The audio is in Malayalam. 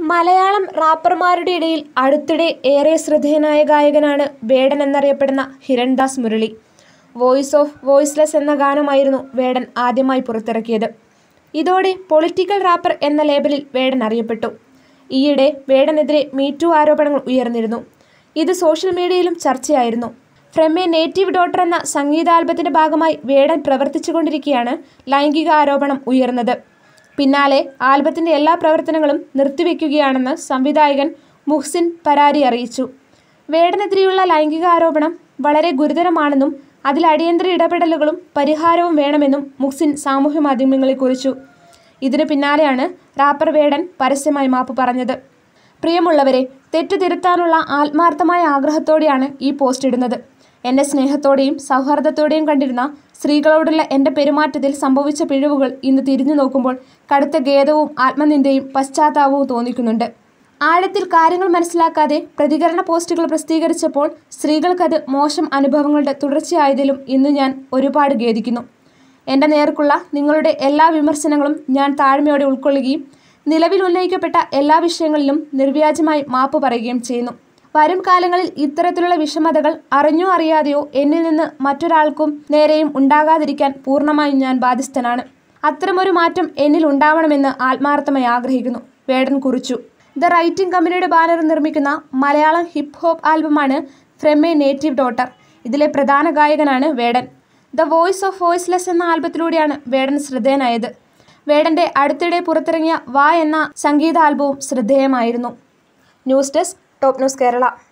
മലയാളം റാപ്പർമാരുടെ ഇടയിൽ അടുത്തിടെ ഏറെ ശ്രദ്ധേയനായ ഗായകനാണ് വേടൻ എന്നറിയപ്പെടുന്ന Hirandas Murali. Voice of voiceless എന്ന ഗാനമായിരുന്നു വേടൻ ആദ്യമായി പുറത്തിറക്കിയത്. ഇതോടെ പൊളിറ്റിക്കൽ റാപ്പർ എന്ന ലേബലിൽ വേടൻ അറിയപ്പെട്ടു. ഈയിടെ വേടനെതിരെ മീറ്റു ആരോപണങ്ങൾ ഉയർന്നിരുന്നു. ഇത് സോഷ്യൽ മീഡിയയിലും ചർച്ചയായിരുന്നു. ഫ്രം എ നേറ്റീവ് ഡോട്ടർ എന്ന സംഗീതാൽബത്തിന്റെ ഭാഗമായി വേടൻ പ്രവർത്തിച്ചുകൊണ്ടിരിക്കെയാണ് ലൈംഗിക ആരോപണം ഉയർന്നത്. പിന്നാലെ ആൽബത്തിന്റെ എല്ലാ പ്രവർത്തനങ്ങളും നിർത്തിവെക്കുകയാണെന്ന് സംവിധായകൻ മുഹ്സിൻ പരാരി അറിയിച്ചു. വേടനെതിരെയുള്ള ലൈംഗിക ആരോപണം വളരെ ഗുരുതരമാണെന്നും അതിൽ അടിയന്തര ഇടപെടലുകളും പരിഹാരവും വേണമെന്നും മുഹ്സിൻ സാമൂഹ്യമാധ്യമങ്ങളിൽ കുറിച്ചു. ഇതിനു പിന്നാലെയാണ് റാപ്പർ വേടൻ പരസ്യമായി മാപ്പ് പറഞ്ഞത്. പ്രിയമുള്ളവരെ, തെറ്റ് തിരുത്താനുള്ള ആത്മാർത്ഥമായ ആഗ്രഹത്തോടെയാണ് ഈ പോസ്റ്റ് ഇടുന്നത്. എന്നെ സ്നേഹത്തോടെയും സൗഹാർദ്ദത്തോടെയും കണ്ടിരുന്ന സ്ത്രീകളോടുള്ള എൻ്റെ പെരുമാറ്റത്തിൽ സംഭവിച്ച പിഴവുകൾ ഇന്ന് തിരിഞ്ഞു നോക്കുമ്പോൾ കടുത്ത ഖേദവും ആത്മനിന്ദയും പശ്ചാത്താപവും തോന്നിക്കുന്നുണ്ട്. ആഴത്തിൽ കാര്യങ്ങൾ മനസ്സിലാക്കാതെ പ്രതികരണ പോസ്റ്റുകൾ പ്രസിദ്ധീകരിച്ചപ്പോൾ സ്ത്രീകൾക്കത് മോശം അനുഭവങ്ങളുടെ തുടർച്ചയായതിലും ഇന്ന് ഞാൻ ഒരുപാട് ഖേദിക്കുന്നു. എൻ്റെ നേർക്കുള്ള നിങ്ങളുടെ എല്ലാ വിമർശനങ്ങളും ഞാൻ താഴ്മയോടെ ഉൾക്കൊള്ളുകയും നിലവിൽ ഉന്നയിക്കപ്പെട്ട എല്ലാ വിഷയങ്ങളിലും നിർവ്യാജമായി മാപ്പ് പറയുകയും ചെയ്യുന്നു. വരും കാലങ്ങളിൽ ഇത്തരത്തിലുള്ള വിഷമതകൾ അറിഞ്ഞോ അറിയാതെയോ എന്നിൽ നിന്ന് മറ്റൊരാൾക്കും നേരെയും ഉണ്ടാകാതിരിക്കാൻ പൂർണ്ണമായും ഞാൻ ബാധ്യസ്ഥനാണ്. അത്തരമൊരു മാറ്റം എന്നിൽ ഉണ്ടാവണമെന്ന് ആത്മാർത്ഥമായി ആഗ്രഹിക്കുന്നു, വേടൻ കുറിച്ചു. ദ റൈറ്റിംഗ് കമ്പനിയുടെ ബാനറിൽ നിർമ്മിക്കുന്ന മലയാളം ഹിപ്പ് ഹോപ്പ് ആൽബമാണ് ഫ്രം എ നേറ്റീവ് ഡോട്ടർ. ഇതിലെ പ്രധാന ഗായകനാണ് Vedan. The voice of voiceless എന്ന ആൽബത്തിലൂടെയാണ് വേടൻ ശ്രദ്ധേയനായത്. വേടന്റെ അടുത്തിടെ പുറത്തിറങ്ങിയ വാ എന്ന സംഗീത ആൽബവും ശ്രദ്ധേയമായിരുന്നു. News desk, top news Kerala.